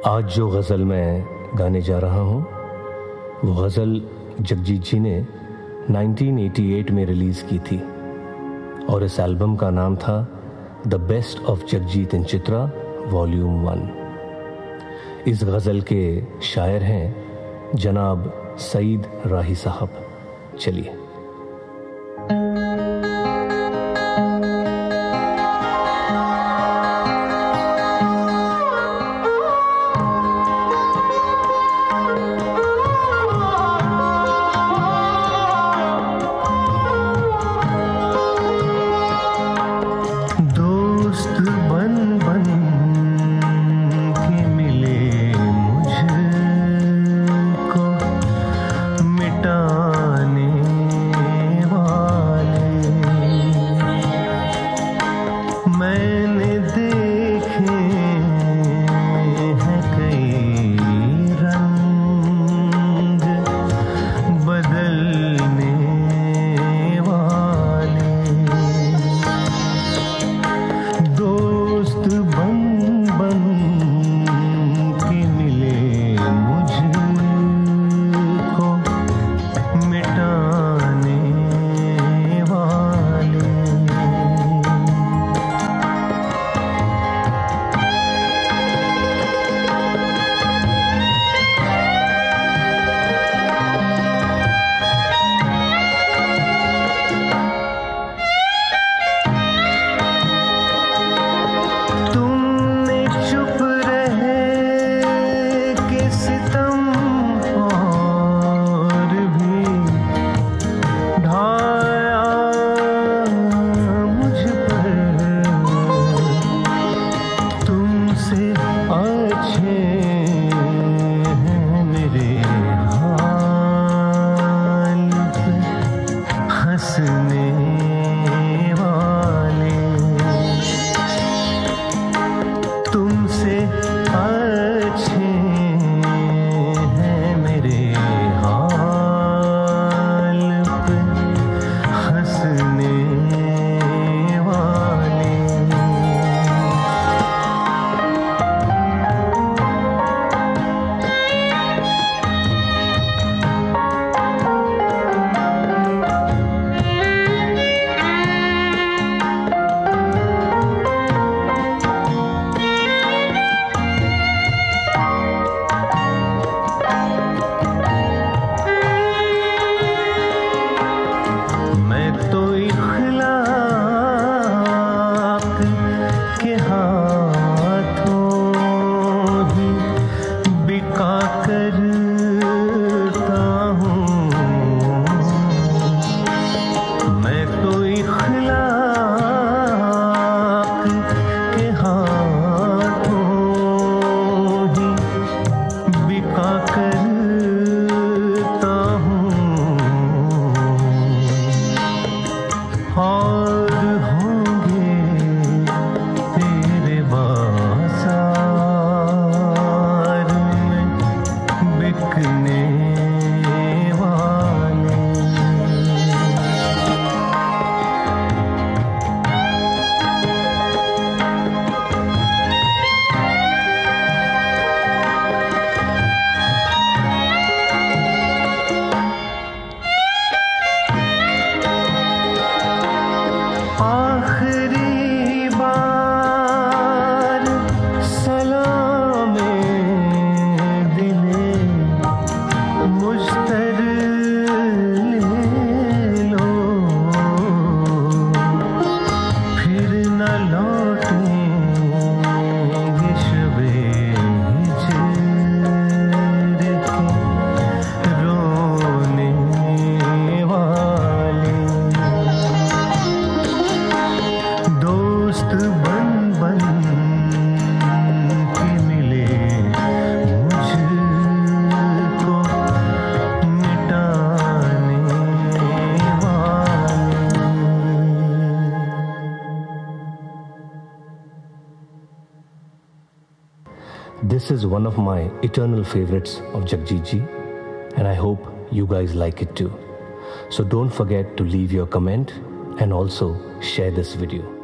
आज जो गज़ल मैं गाने जा रहा हूँ वो गज़ल जगजीत जी ने 1988 में रिलीज़ की थी और इस एल्बम का नाम था the best of Jagjit and Chitra volume 1। इस गज़ल के शायर हैं जनाब सईद राही साहब। चलिए। This is one of my eternal favorites of Jagjeet Ji, and I hope you guys like it too. So don't forget to leave your comment and also share this video.